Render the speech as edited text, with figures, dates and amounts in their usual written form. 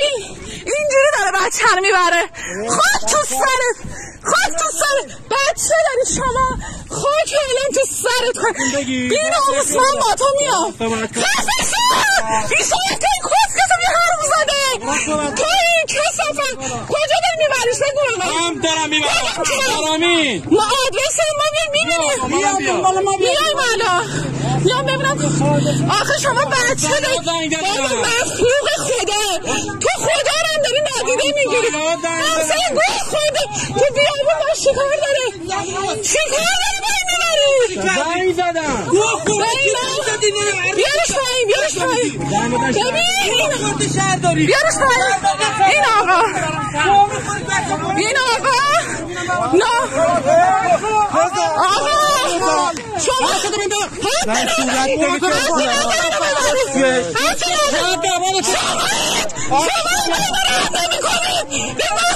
اینجوری داره بچه رو میبره. خاک تو سرت، خاک تو سرت. بچه داری شما، خاک الان تو سرت. بی‌ناموس من با تو میام. خفه شو! ایشون این کسکتو بی حرم زده. تو این کسافت کجا داری میبریش؟ بگو من هم دارم میبرم. آرامین ما آدرس ما میبینیم. بیایم الان. یا ببینم آخه شما بچه داری بابا مخلوق خدا. تو خدا رو هم داری ندیده میگیری. همسایه گوه خورده تو بیابون باش چیکار داره؟ چیکار داره باید میبری؟ زنگ زدم گوه خورده بیارش پایین، بیارش پایین. ببین بیارش پایین. این آقا نه آقا شما شما